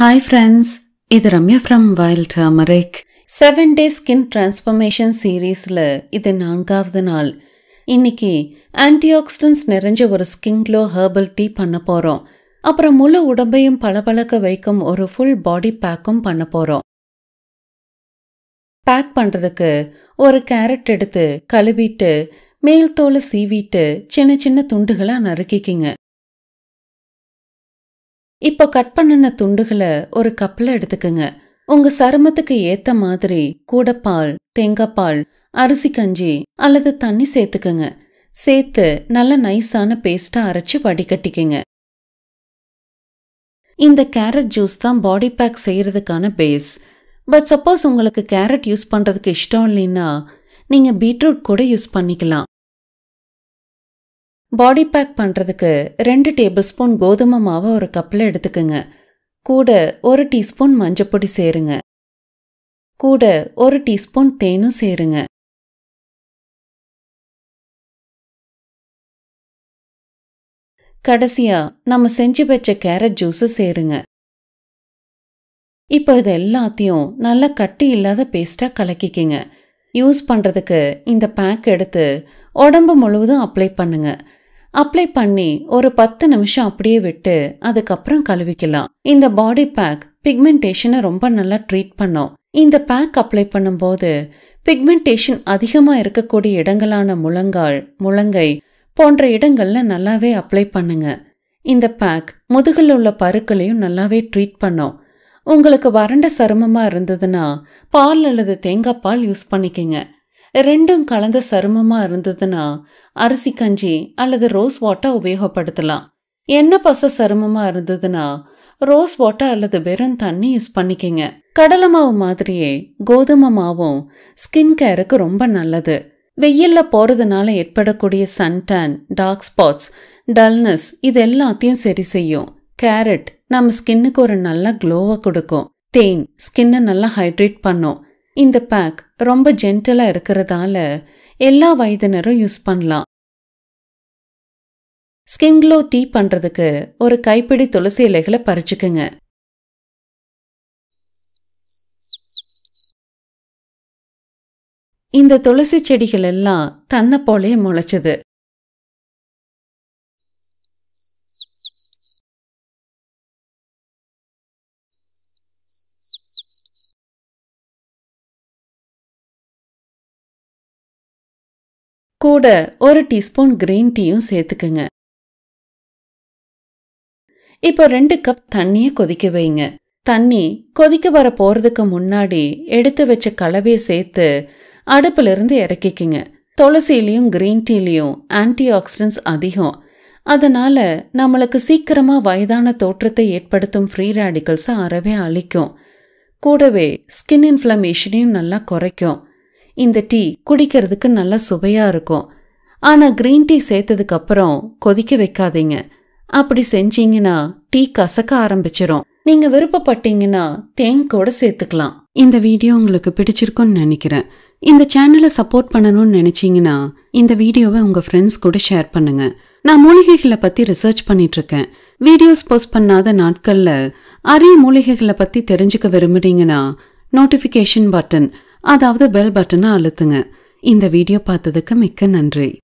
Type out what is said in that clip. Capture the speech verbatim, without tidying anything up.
Hi friends, இது Ramya from Wild Turmeric. seven day skin transformation seriesல இது நான்காவது நாள். இன்னைக்கு antioxidants நிறைஞ்ச ஒரு skin glow herbal tea பண்ண போறோம். அப்புறம் முழு உடம்பையும் பளபளக்க வைக்கும் ஒரு full body packம் பண்ண போறோம். பேக் பண்றதுக்கு ஒரு கேரட் எடுத்து கழுவிட்டு மேல் தோலை சீவிட்டு சின்ன சின்ன துண்டுகளா நறுக்கிக்கிங்க. இப்போ கட் பண்ணின துண்டுகளை ஒரு கப்பில் எடுத்துக்குங்க. உங்க சருமத்துக்கு ஏத்த மாதிரி கூட பால், தேங்காய் பால், அரிசி கஞ்சி அல்லது தண்ணி சேர்த்துக்குங்க. சேர்த்து நல்ல நைஸான பேஸ்டா அரைச்சு வடிகட்டிக்குங்க. இந்த கேரட் ஜூஸ் தான் பாடி பேக் செய்யறதுக்கான பேஸ். பட் சப்போஸ் உங்களுக்கு கேரட் யூஸ் பண்றதுக்கு இஷ்டம் இல்லைன்னா நீங்க பீட்ரூட் கூட யூஸ் பண்ணிக்கலாம். பாடி பேக் பண்றதுக்கு ரெண்டு டேபிள் ஸ்பூன் கோதுமை மாவை ஒரு கப்பில் எடுத்துக்குங்க. கூட ஒரு டீஸ்பூன் மஞ்சப்பொடி சேருங்க. கூட ஒரு டீஸ்பூன் தேனும் சேருங்க. கடைசியா நம்ம செஞ்சு வச்ச கேரட் ஜூஸ் சேருங்க. இப்போ இது எல்லாத்தையும் நல்லா கட்டி இல்லாத பேஸ்டா கலக்கிக்கிங்க. யூஸ் பண்றதுக்கு இந்த பேக் எடுத்து உடம்பு முழுவதும் அப்ளை பண்ணுங்க. அப்ளை பண்ணி ஒரு பத்து நிமிஷம் அப்படியே விட்டு அதுக்கப்புறம் கழுவிக்கலாம். இந்த பாடி பேக் பிக்மெண்டேஷனை ரொம்ப நல்லா ட்ரீட் பண்ணும். இந்த பேக் அப்ளை பண்ணும்போது பிக்மெண்டேஷன் அதிகமா இருக்கக்கூடிய இடங்களான முழங்கால், முழங்கை போன்ற இடங்கள்ல நல்லாவே அப்ளை பண்ணுங்க. இந்த பேக் முதுகில் உள்ள பருக்களையும் நல்லாவே ட்ரீட் பண்ணும். உங்களுக்கு வறண்ட சருமமா இருந்ததுன்னா பால் அல்லது தேங்காய் பால் யூஸ் பண்ணிக்கங்க. ரெண்டும் கலந்த சருமமா இருந்ததுன்னா அரிசி கஞ்சி அல்லது ரோஸ் வாட்டர் உபயோகப்படுத்தலாம். எண்ணெய் பச சருமமா இருந்ததுன்னா ரோஸ் வாட்டர் அல்லது வெறும் தண்ணி யூஸ் பண்ணிக்கங்க. கடலை மாவு மாதிரியே கோதுமை மாவும் ஸ்கின் கேருக்கு ரொம்ப நல்லது. வெயில்ல போறதுனால ஏற்படக்கூடிய சன்டான், டார்க் ஸ்பாட்ஸ், டல்னஸ் இது எல்லாத்தையும் சரி செய்யும். கேரட் நம்ம ஸ்கின்னுக்கு ஒரு நல்ல க்ளோவை கொடுக்கும். தேன் ஸ்கின்னை நல்லா ஹைட்ரேட் பண்ணும். இந்த பேக் ரொம்ப ஜென்டலா இருக்கிறதால எல்லா வயதினரும் யூஸ் பண்ணலாம். ஸ்கின் க்ளோ டீ பண்றதுக்கு ஒரு கைப்பிடி துளசி இலைகளை பறிச்சுக்குங்க. இந்த துளசி செடிகள் எல்லாம் தன்னை போலே முளைச்சது. கூட ஒரு டீஸ்பூன் கிரீன் டீயும் சேர்த்துக்குங்க. இப்போ ரெண்டு கப் தண்ணியை கொதிக்க வைங்க. தண்ணி கொதிக்க வர போறதுக்கு முன்னாடி எடுத்து வச்ச கலவையை சேர்த்து அடுப்புல இருந்து இறக்கிக்குங்க. துளசிலையும் கிரீன் டீலையும் ஆன்டி ஆக்சிடென்ட்ஸ் அதிகம். அதனால நம்மளுக்கு சீக்கிரமா வயதான தோற்றத்தை ஏற்படுத்தும் ஃப்ரீ ரேடிக்கல்ஸை அறவே அழிக்கும். கூடவே ஸ்கின் இன்ஃப்ளமேஷனையும் நல்லா குறைக்கும். இந்த டீ குடிக்கிறதுக்கு நல்லா சுவையா இருக்கும். ஆனா கிரீன் டீ சேர்த்ததுக்கு அப்புறம் கொதிக்க வைக்காதீங்க. அப்படி செஞ்சீங்கன்னா டீ கசக்க ஆரம்பிச்சிரும். நீங்க விருப்பப்பட்டீங்கன்னா தேன் கூட சேர்த்துக்கலாம். இந்த வீடியோ உங்களுக்கு பிடிச்சிருக்கும்னு நினைக்கிறேன். இந்த சேனலை சப்போர்ட் பண்ணணும்னு நினைச்சீங்கன்னா இந்த வீடியோவை உங்க ஃப்ரெண்ட்ஸ் கூட ஷேர் பண்ணுங்க. நான் மூலிகைகளை பத்தி ரிசர்ச் பண்ணிட்டு இருக்கேன். வீடியோஸ் போஸ்ட் பண்ணாத நாட்கள்ல அரிய மூலிகைகளை பத்தி தெரிஞ்சுக்க விரும்புறீங்கன்னா நோட்டிபிகேஷன் பட்டன் அதாவது பெல் பட்டனை அழுத்துங்க. இந்த வீடியோ பார்த்ததுக்கு மிக்க நன்றி.